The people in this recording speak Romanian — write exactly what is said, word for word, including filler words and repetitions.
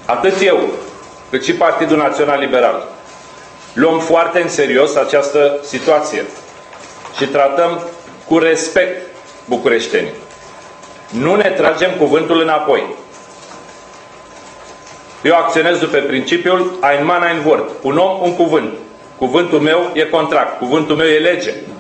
Atât eu, cât și Partidul Național Liberal luăm foarte în serios această situație și tratăm cu respect bucureștenii. Nu ne tragem cuvântul înapoi. Eu acționez după principiul ein Mann, ein Wort. Un om, un cuvânt. Cuvântul meu e contract, cuvântul meu e lege.